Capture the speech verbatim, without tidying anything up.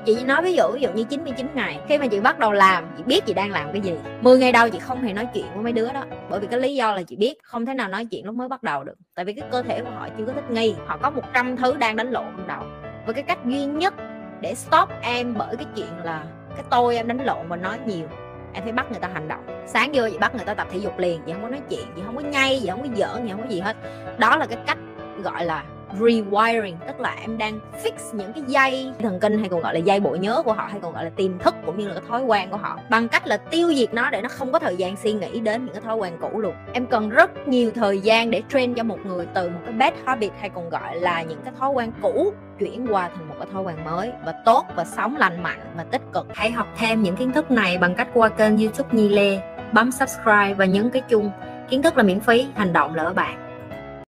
Chị nói ví dụ ví dụ như chín mươi chín ngày, khi mà chị bắt đầu làm, chị biết chị đang làm cái gì. Mười ngày đầu chị không hề nói chuyện với mấy đứa đó, bởi vì cái lý do là chị biết không thể nào nói chuyện lúc mới bắt đầu được, tại vì cái cơ thể của họ chưa có thích nghi, họ có một trăm thứ đang đánh lộn trong đầu. Và cái cách duy nhất để stop em bởi cái chuyện là cái tôi em đánh lộn và nói nhiều, em phải bắt người ta hành động. Sáng vô chị bắt người ta tập thể dục liền, chị không có nói chuyện, chị không có nhây, chị không có giỡn, chị không có gì hết. Đó là cái cách gọi là rewiring, tức là em đang fix những cái dây thần kinh, hay còn gọi là dây bộ nhớ của họ, hay còn gọi là tiềm thức, cũng như là cái thói quen của họ, bằng cách là tiêu diệt nó để nó không có thời gian suy nghĩ đến những cái thói quen cũ luôn. Em cần rất nhiều thời gian để train cho một người từ một cái bad habit, hay còn gọi là những cái thói quen cũ, chuyển qua thành một cái thói quen mới và tốt, và sống lành mạnh và tích cực. Hãy học thêm những kiến thức này bằng cách qua kênh YouTube Nhi Lê, bấm subscribe và nhấn cái chuông. Kiến thức là miễn phí, hành động là ở bạn.